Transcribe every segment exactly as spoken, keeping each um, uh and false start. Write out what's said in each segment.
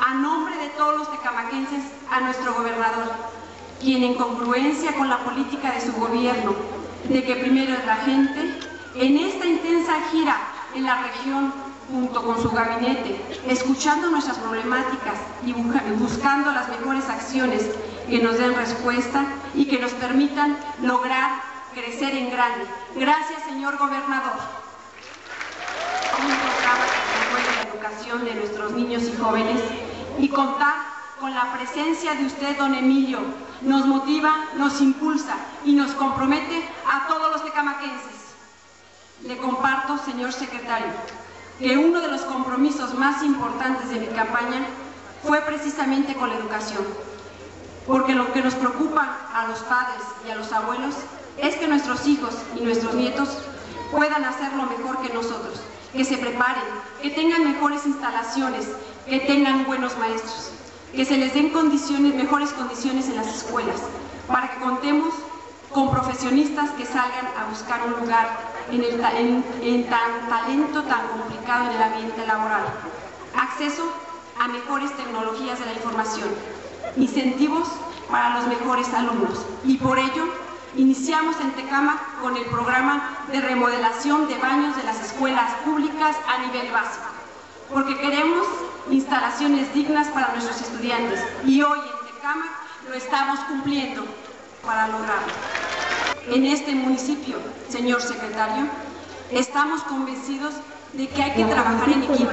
a nombre de todos los tecamaquenses, a nuestro gobernador, quien en congruencia con la política de su gobierno, de que primero es la gente, en esta intensa gira en la región, junto con su gabinete, escuchando nuestras problemáticas y buscando las mejores acciones que nos den respuesta y que nos permitan lograr crecer en grande. Gracias, señor gobernador. Un programa que promueve la educación de nuestros niños y jóvenes y contar con la presencia de usted, don Emilio, nos motiva, nos impulsa y nos compromete a todos los tecamaquenses. Le comparto, señor secretario, que uno de los compromisos más importantes de mi campaña fue precisamente con la educación, porque lo que nos preocupa a los padres y a los abuelos es que nuestros hijos y nuestros nietos puedan hacerlo mejor que nosotros, que se preparen, que tengan mejores instalaciones, que tengan buenos maestros, que se les den condiciones, mejores condiciones en las escuelas, para que contemos con profesionistas que salgan a buscar un lugar en, el, en, en tan talento tan complicado en el ambiente laboral, acceso a mejores tecnologías de la información, incentivos para los mejores alumnos, y por ello iniciamos en Tecámac con el programa de remodelación de baños de las escuelas públicas a nivel básico, porque queremos instalaciones dignas para nuestros estudiantes, y hoy en Tecámac lo estamos cumpliendo para lograrlo. En este municipio, señor secretario, estamos convencidos de que hay que trabajar en equipo.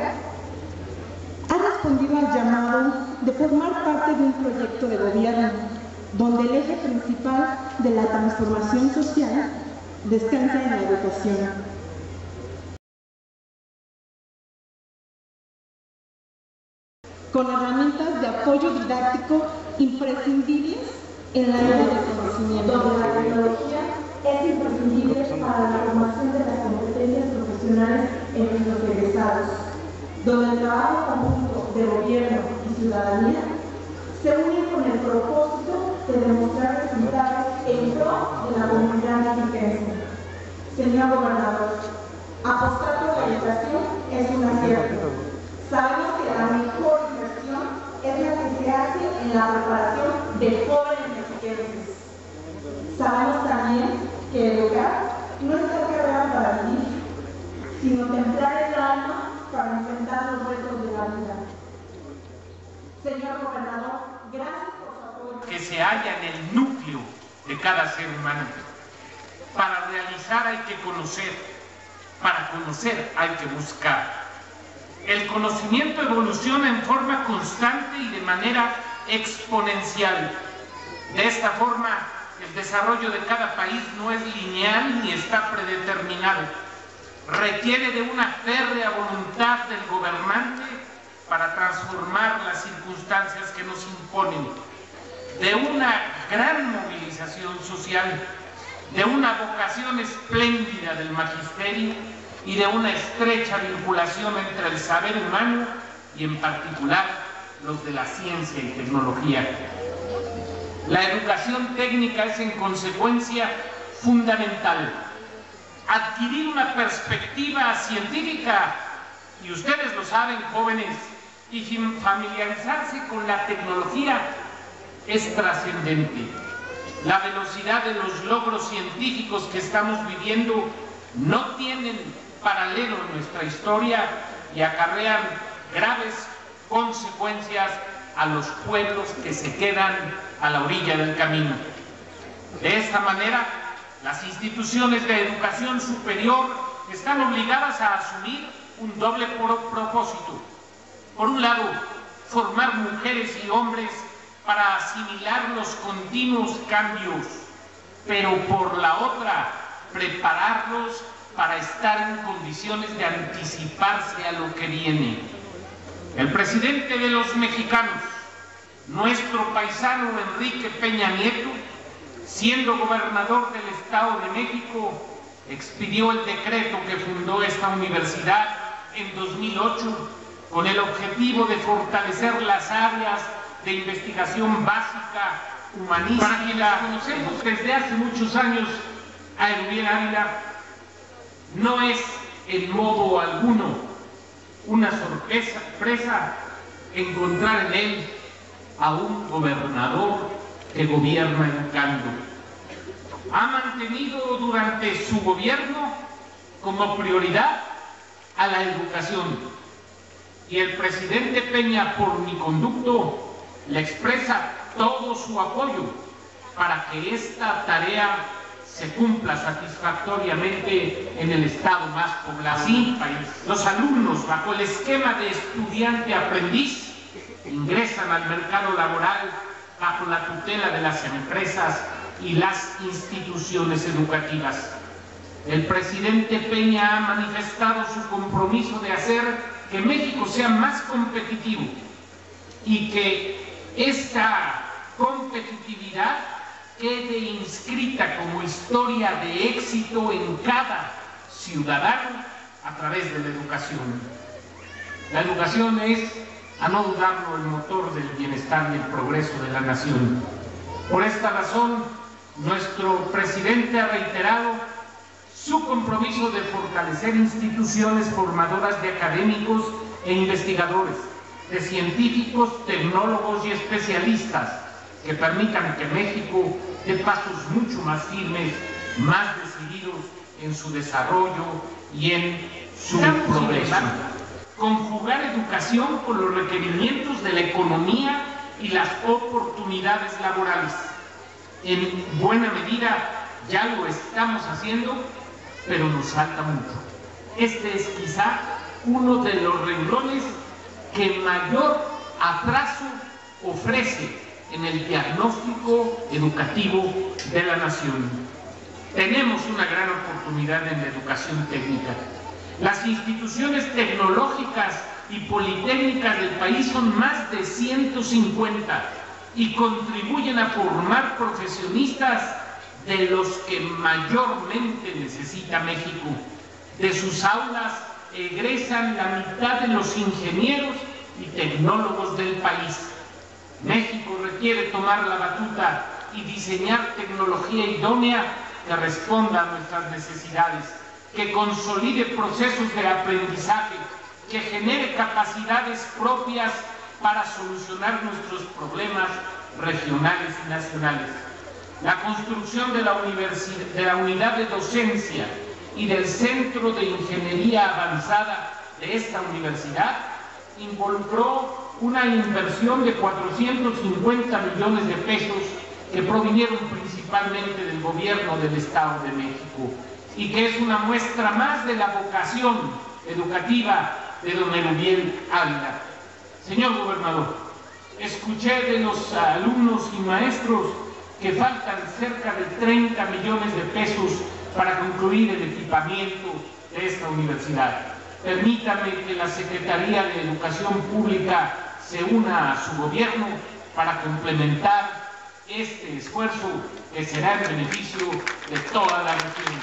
Ha respondido al llamado de formar parte de un proyecto de gobierno donde el eje principal de la transformación social descansa en la educación. Con herramientas de apoyo didáctico imprescindibles en la era del conocimiento. Donde la tecnología es imprescindible para la formación de las competencias profesionales en nuestros egresados. Donde el trabajo conjunto de gobierno y ciudadanía se une con el propósito de demostrar resultados en pro de la comunidad mexiquense. Señor gobernador, apostar por la educación es un acierto. Sabemos que la mejor inversión es la que se hace en la preparación de jóvenes mexiquenses. Sabemos también que educar no es la carrera para vivir, sino templar el alma para enfrentar los retos de la vida. Señor gobernador, gracias por su apoyo. Que se halla en el núcleo de cada ser humano. Para realizar hay que conocer, para conocer hay que buscar. El conocimiento evoluciona en forma constante y de manera exponencial. De esta forma, el desarrollo de cada país no es lineal ni está predeterminado. Requiere de una férrea voluntad del gobernante para transformar las circunstancias que nos imponen, de una gran movilización social, de una vocación espléndida del magisterio y de una estrecha vinculación entre el saber humano y en particular los de la ciencia y tecnología. La educación técnica es en consecuencia fundamental. Adquirir una perspectiva científica, y ustedes lo saben, jóvenes, y familiarizarse con la tecnología es trascendente. La velocidad de los logros científicos que estamos viviendo no tienen paralelo en nuestra historia y acarrean graves consecuencias a los pueblos que se quedan a la orilla del camino. De esta manera, las instituciones de educación superior están obligadas a asumir un doble propósito. Por un lado, formar mujeres y hombres para asimilar los continuos cambios, pero por la otra, prepararlos para estar en condiciones de anticiparse a lo que viene. El presidente de los mexicanos, nuestro paisano Enrique Peña Nieto, siendo gobernador del Estado de México, expidió el decreto que fundó esta universidad en dos mil ocho con el objetivo de fortalecer las áreas de investigación básica, humanística. Para quienes la conocemos desde hace muchos años, a Erubiel Ávila, no es en modo alguno una sorpresa encontrar en él a un gobernador que gobierna educando. Ha mantenido durante su gobierno como prioridad a la educación, y el presidente Peña, por mi conducto, le expresa todo su apoyo para que esta tarea se cumpla satisfactoriamente en el estado más poblado del país. Los alumnos, bajo el esquema de estudiante-aprendiz, ingresan al mercado laboral bajo la tutela de las empresas y las instituciones educativas. El presidente Peña ha manifestado su compromiso de hacer que México sea más competitivo y que esta competitividad quede inscrita como historia de éxito en cada ciudadano a través de la educación. La educación es, a no dudarlo, el motor del bienestar y el progreso de la nación. Por esta razón, nuestro presidente ha reiterado su compromiso de fortalecer instituciones formadoras de académicos e investigadores, de científicos, tecnólogos y especialistas que permitan que México dé pasos mucho más firmes, más decididos en su desarrollo y en su progreso. Conjugar educación con los requerimientos de la economía y las oportunidades laborales. En buena medida ya lo estamos haciendo, pero nos falta mucho. Este es quizá uno de los renglones que mayor atraso ofrece en el diagnóstico educativo de la nación. Tenemos una gran oportunidad en la educación técnica. Las instituciones tecnológicas y politécnicas del país son más de ciento cincuenta y contribuyen a formar profesionistas de los que mayormente necesita México. De sus aulas egresan la mitad de los ingenieros y tecnólogos del país. México requiere tomar la batuta y diseñar tecnología idónea que responda a nuestras necesidades, que consolide procesos de aprendizaje, que genere capacidades propias para solucionar nuestros problemas regionales y nacionales. La construcción de la, de la unidad de docencia y del Centro de Ingeniería Avanzada de esta universidad involucró una inversión de cuatrocientos cincuenta millones de pesos que provinieron principalmente del gobierno del Estado de México y que es una muestra más de la vocación educativa de don Erubiel Ávila. Señor gobernador, escuché de los alumnos y maestros que faltan cerca de treinta millones de pesos para concluir el equipamiento de esta universidad. Permítame que la Secretaría de Educación Pública se una a su gobierno para complementar este esfuerzo que será en beneficio de toda la región.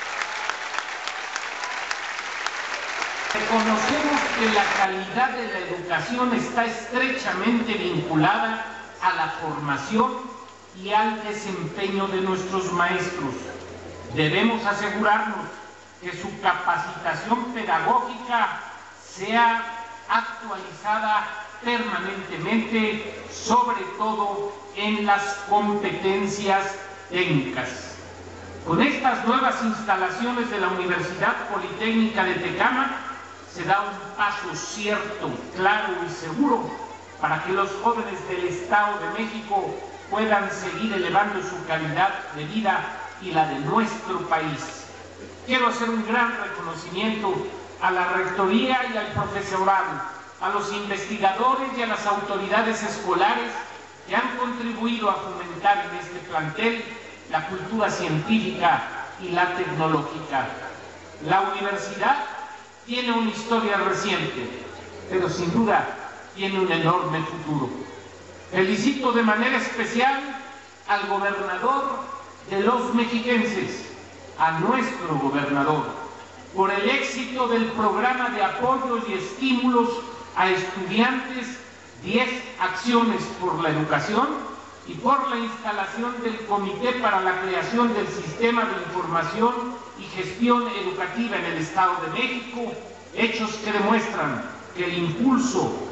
Reconocemos que la calidad de la educación está estrechamente vinculada a la formación y al desempeño de nuestros maestros. Debemos asegurarnos que su capacitación pedagógica sea actualizada permanentemente, sobre todo en las competencias técnicas. Con estas nuevas instalaciones de la Universidad Politécnica de Tecámac se da un paso cierto, claro y seguro para que los jóvenes del Estado de México puedan seguir elevando su calidad de vida y la de nuestro país. Quiero hacer un gran reconocimiento a la Rectoría y al profesorado, a los investigadores y a las autoridades escolares que han contribuido a fomentar en este plantel la cultura científica y la tecnológica. La universidad tiene una historia reciente, pero sin duda tiene un enorme futuro. Felicito de manera especial al gobernador de los mexiquenses, a nuestro gobernador, por el éxito del programa de apoyos y estímulos a estudiantes, diez acciones por la educación, y por la instalación del Comité para la Creación del Sistema de Información y Gestión Educativa en el Estado de México, hechos que demuestran que el impulso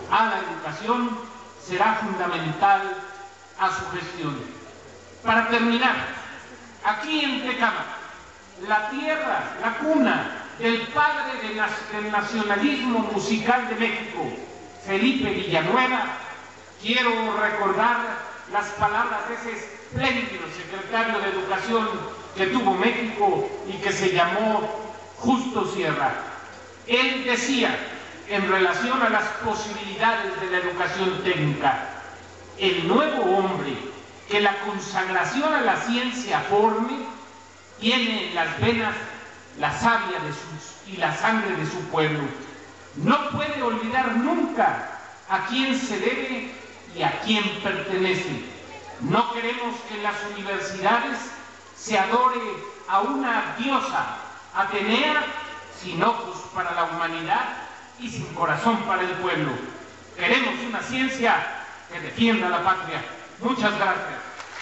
a la educación será fundamental a su gestión. Para terminar, aquí en Tecámac, la tierra, la cuna del padre del nacionalismo musical de México, Felipe Villanueva, quiero recordar las palabras de ese espléndido secretario de Educación que tuvo México y que se llamó Justo Sierra. Él decía, en relación a las posibilidades de la educación técnica, el nuevo hombre que la consagración a la ciencia forme, tiene en las venas la savia de sus, y la sangre de su pueblo. No puede olvidar nunca a quién se debe y a quién pertenece. No queremos que en las universidades se adore a una diosa Atenea sin ojos para la humanidad y sin corazón para el pueblo. Queremos una ciencia que defienda la patria. Muchas gracias.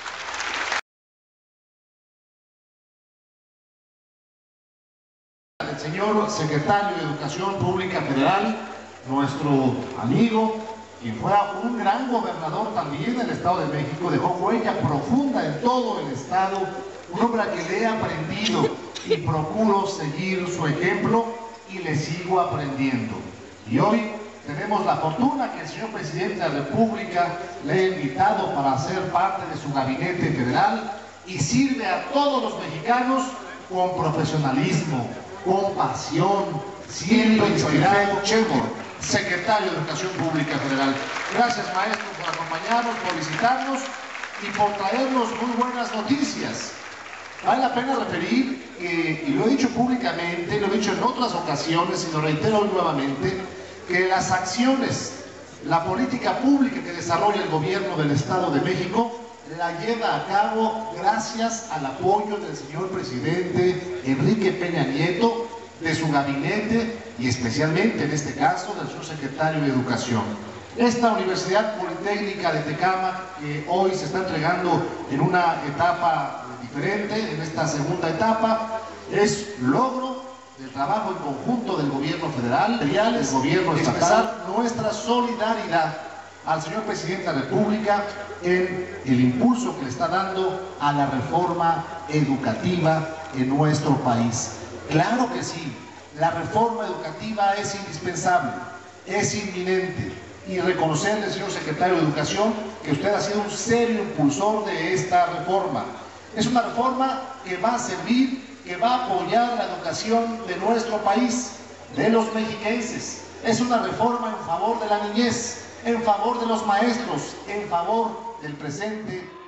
El señor secretario de Educación Pública Federal, nuestro amigo, quien fuera un gran gobernador también del Estado de México, dejó huella profunda en todo el Estado, un hombre a quien le he aprendido y procuro seguir su ejemplo y le sigo aprendiendo. Y hoy tenemos la fortuna que el señor presidente de la República le ha invitado para ser parte de su gabinete federal y sirve a todos los mexicanos con profesionalismo, con pasión, siempre inspirado. Chemo, secretario de Educación Pública Federal. Gracias, maestro, por acompañarnos, por visitarnos y por traernos muy buenas noticias. Vale la pena referir, eh, y lo he dicho públicamente, lo he dicho en otras ocasiones y lo reitero hoy nuevamente, que las acciones, la política pública que desarrolla el gobierno del Estado de México la lleva a cabo gracias al apoyo del señor presidente Enrique Peña Nieto, de su gabinete y especialmente en este caso del señor secretario de Educación. Esta Universidad Politécnica de Tecámac, que hoy se está entregando en una etapa diferente, en esta segunda etapa, es logro del trabajo en conjunto del gobierno federal, del gobierno estatal, nuestra solidaridad al señor presidente de la República en el impulso que le está dando a la reforma educativa en nuestro país. Claro que sí, la reforma educativa es indispensable, es inminente, y reconocerle, señor secretario de Educación, que usted ha sido un serio impulsor de esta reforma. Es una reforma que va a servir, que va a apoyar la educación de nuestro país, de los mexiquenses. Es una reforma en favor de la niñez, en favor de los maestros, en favor del presente